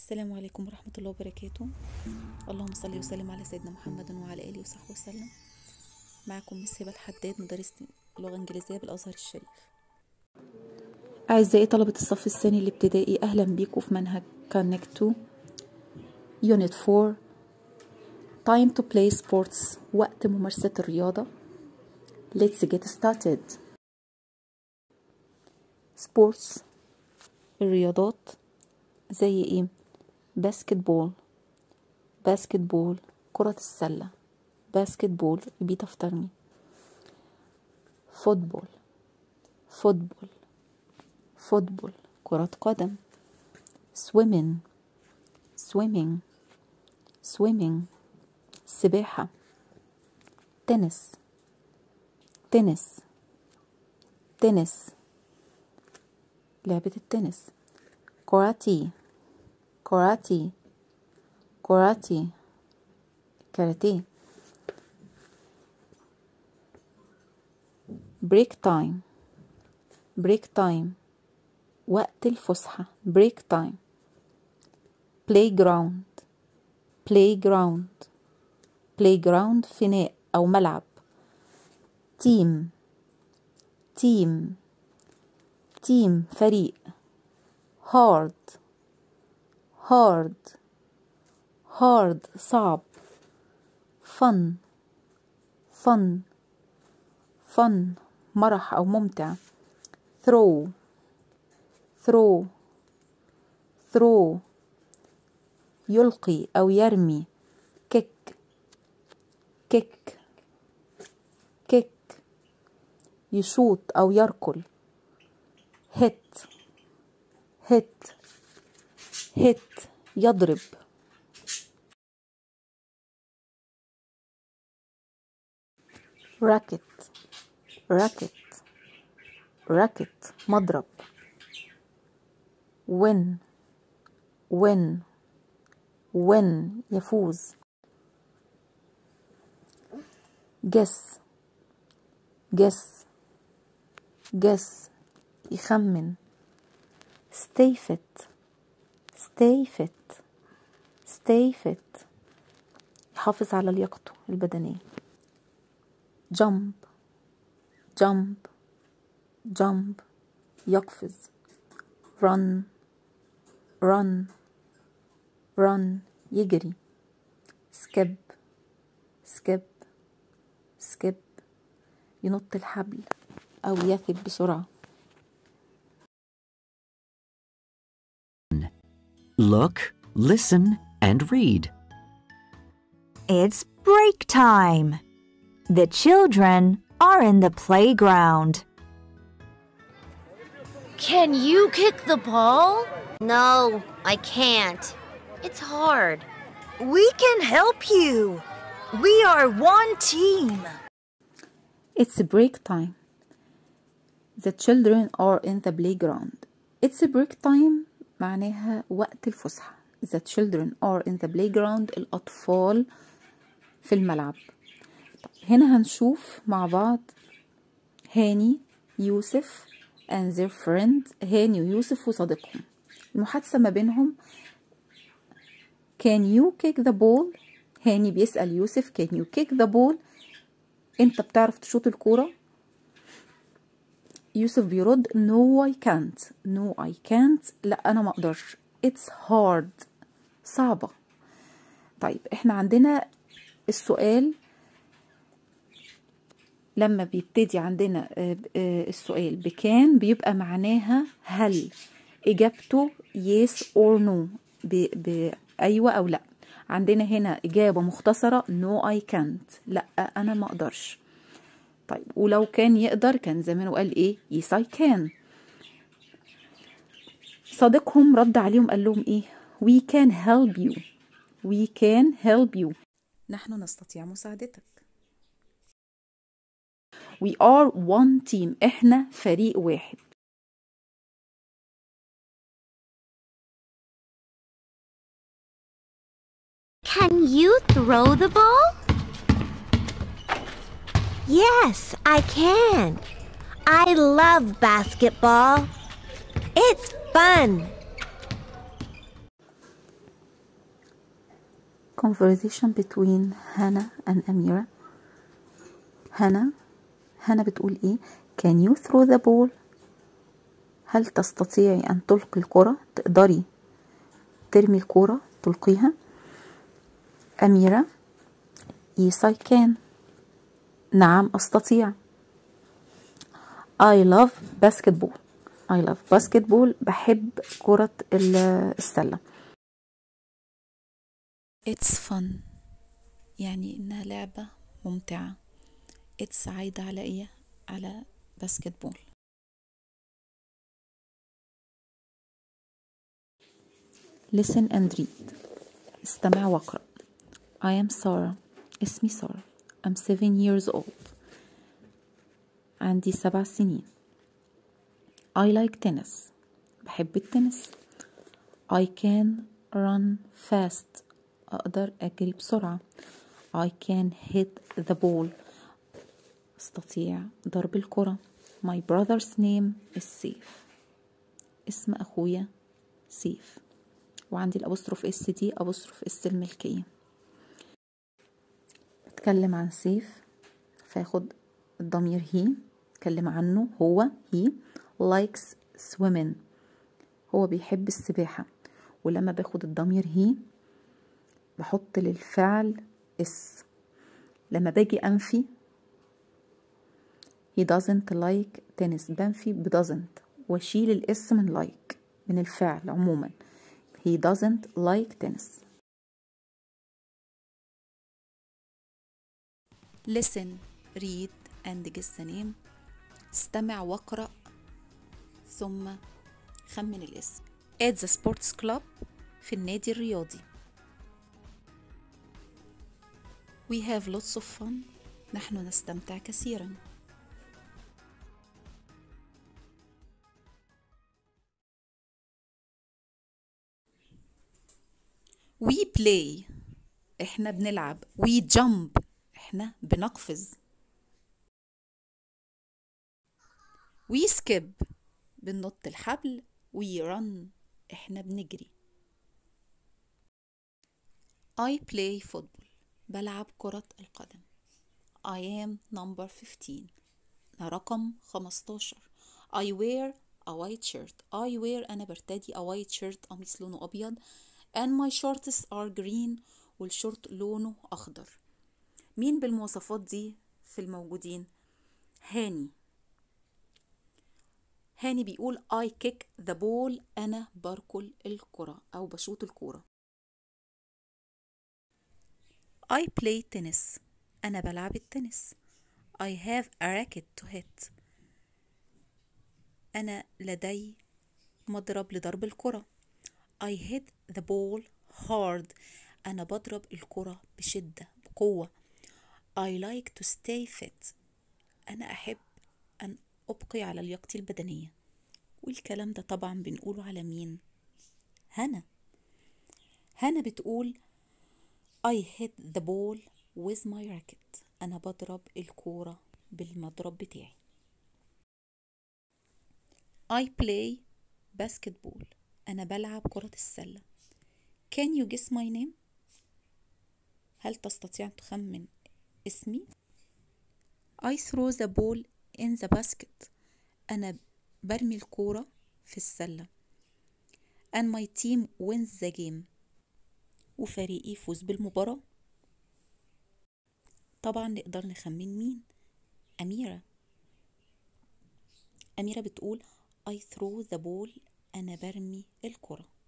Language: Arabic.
السلام عليكم ورحمة الله وبركاته. اللهم صل وسلم على سيدنا محمد وعلى آله وصحبه وسلم. معكم مس هبة الحداد، مدرسة لغة إنجليزية بالأزهر الشريف. أعزائي طلبة الصف الثاني الابتدائي، أهلا بيكم في منهج Connect to Unit 4 Time to play sports، وقت ممارسة الرياضة. Let's get started. Sports، الرياضات زي ايه؟ باسكتبول، كرة السلة. باسكتبول repeat after me. فوتبول، كرة قدم. swimming، سباحة. تنس، لعبة التنس. كاراتيه. بريك تايم، وقت الفسحة. بريك تايم. playground، فناء أو ملعب. تيم، فريق. hard، صعب. fun، مرح أو ممتع. throw، يلقي أو يرمي. kick، يشوط أو يركل. hit، يضرب. racket، مضرب. win، يفوز. guess، يخمن. stay fit، يحافظ على لياقته البدنية. jump، يقفز. run، يجري. skip، ينط الحبل أو يثب بسرعة. Look, listen, and read. It's break time. The children are in the playground. Can you kick the ball? No, I can't. It's hard. We can help you. We are one team. It's break time. The children are in the playground. It's break time معناها وقت الفسحة. The children are in the playground، الأطفال في الملعب. هنا هنشوف مع بعض هاني، يوسف and their friend. هاني ويوسف وصديقهم، المحادثة ما بينهم. Can you kick the ball؟ هاني بيسأل يوسف Can you kick the ball؟ انت بتعرف تشوط الكورة؟ يوسف بيرد No I can't، لا أنا ما أقدرش. It's hard، صعبة. طيب احنا عندنا السؤال لما بيبتدي عندنا السؤال بكان بيبقى معناها هل، إجابته yes or no، بأيوة أو لا. عندنا هنا إجابة مختصرة No I can't، لا أنا ما أقدرش. طيب ولو كان يقدر كان زمان وقال إيه yes I can. صديقهم رد عليهم قال لهم إيه we can help you، نحن نستطيع مساعدتك. we are one team، إحنا فريق واحد. Can you throw the ball? Yes, I can. I love basketball. It's fun. conversation between Hannah and Amira. هانا بتقول ايه؟ can you throw the ball؟ هل تستطيعي أن تلقي الكرة؟ تقدري ترمي الكرة تلقيها؟ أميرة yes I can. نعم أستطيع. I love basketball. بحب كرة السلة. it's fun يعني إنها لعبة ممتعة. it's عايدة على إيه؟ على باسكتبول. listen and read. استمع واقرأ. I am Sarah. اسمي سارة. I'm 7 years old. عندي 7 سنين. I like tennis. بحب التنس. I can run fast. أقدر أجري بسرعة. I can hit the ball. أستطيع ضرب الكرة. My brother's name is سيف. اسم أخويا سيف. وعندي الأبوستروف اس دي أبوستروف اس الملكية. بتكلم عن سيف فاخد الضمير he. بتكلم عنه هو he likes swimming. هو بيحب السباحة. ولما باخد الضمير he بحط للفعل اس. لما باجي أنفي he doesn't like tennis بنفي ب doesn't واشيل الاس من like من الفعل عموما. he doesn't like tennis. listen, read and guess the name. استمع واقرأ ثم خمن الاسم. at the sports club في النادي الرياضي. we have lots of fun نحن نستمتع كثيرا. we play احنا بنلعب. we jump احنا بنقفز. we skip بننط الحبل. we run احنا بنجري. I play football بلعب كرة القدم. I am number 15 أنا رقم 15. I wear a white shirt. I wear أنا برتدي a white shirt قميص لونه أبيض. and my shorts are green والشورت لونه أخضر. مين بالمواصفات دي في الموجودين؟ هاني بيقول I kick the ball أنا بركل الكرة أو بشوط الكرة. I play tennis أنا بلعب التنس. I have a racket to hit أنا لدي مضرب لضرب الكرة. I hit the ball hard أنا بضرب الكرة بشدة بقوة. I like to stay fit أنا أحب أن أبقي على لياقتي البدنية. والكلام ده طبعا بنقوله على مين؟ هنا بتقول I hit the ball with my racket أنا بضرب الكورة بالمضرب بتاعي. I play basketball أنا بلعب كرة السلة. Can you guess my name؟ هل تستطيع أن تخمن اسمي؟ I throw the ball in the basket أنا برمي الكورة في السلة. and my team wins the game وفريقي يفوز بالمباراة. طبعا نقدر نخمن مين؟ أميرة بتقول I throw the ball أنا برمي الكرة.